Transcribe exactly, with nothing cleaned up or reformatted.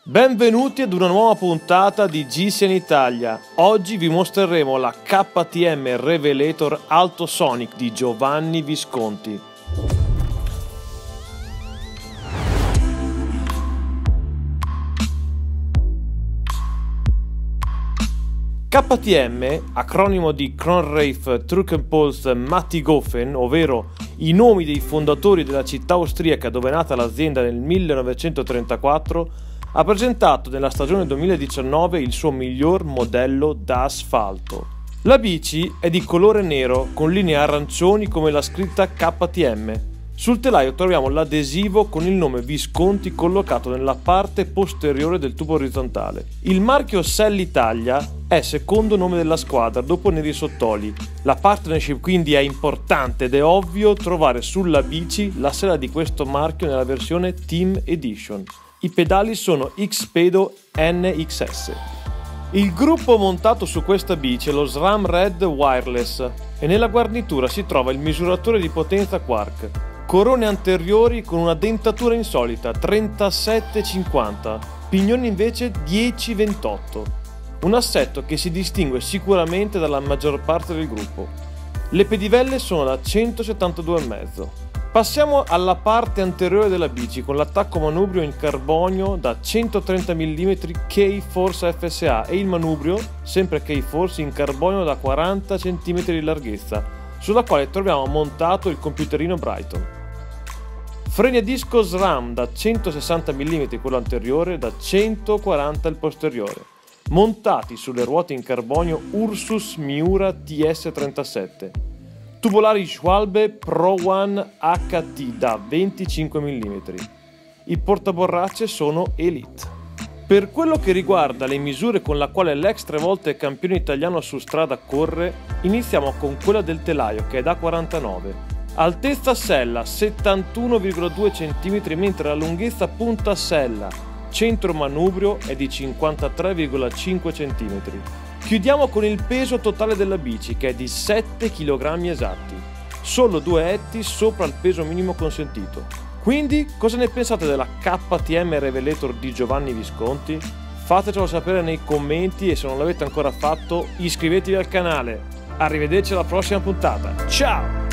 Benvenuti ad una nuova puntata di Gisen Italia. Oggi vi mostreremo la K T M Revelator Altosonic di Giovanni Visconti. K T M, acronimo di Kronreif Truckenpolz Mattighofen, ovvero i nomi dei fondatori della città austriaca dove è nata l'azienda nel millenovecentotrentaquattro, ha presentato nella stagione duemiladiciannove il suo miglior modello da asfalto. La bici è di colore nero con linee arancioni come la scritta K T M. Sul telaio troviamo l'adesivo con il nome Visconti collocato nella parte posteriore del tubo orizzontale. Il marchio Selle Italia è secondo nome della squadra dopo Neri Sottoli. La partnership quindi è importante ed è ovvio trovare sulla bici la sella di questo marchio nella versione Team Edition. I pedali sono X-Pedo N X S. Il gruppo montato su questa bici è lo SRAM Red Wireless e nella guarnitura si trova il misuratore di potenza Quark. Corone anteriori con una dentatura insolita trentasette cinquanta, pignoni invece dieci ventotto. Un assetto che si distingue sicuramente dalla maggior parte del gruppo. Le pedivelle sono da centosettantadue virgola cinque. Passiamo alla parte anteriore della bici con l'attacco manubrio in carbonio da centotrenta millimetri K-Force F S A e il manubrio, sempre K-Force, in carbonio da quaranta centimetri di larghezza, sulla quale troviamo montato il computerino Brighton. Freni a disco SRAM da centosessanta millimetri quello anteriore e da centoquaranta il posteriore, montati sulle ruote in carbonio Ursus Miura T S trentasette. Tubolari Schwalbe Pro One H T da venticinque millimetri. I portaborracce sono Elite. Per quello che riguarda le misure con la quale l'ex tre volte campione italiano su strada corre, iniziamo con quella del telaio che è da quarantanove. Altezza sella settantuno virgola due centimetri, mentre la lunghezza punta sella centro manubrio è di cinquantatré virgola cinque centimetri. Chiudiamo con il peso totale della bici che è di sette chilogrammi esatti, solo due etti sopra il peso minimo consentito. Quindi cosa ne pensate della K T M Revelator di Giovanni Visconti? Fatecelo sapere nei commenti e se non l'avete ancora fatto iscrivetevi al canale. Arrivederci alla prossima puntata, ciao!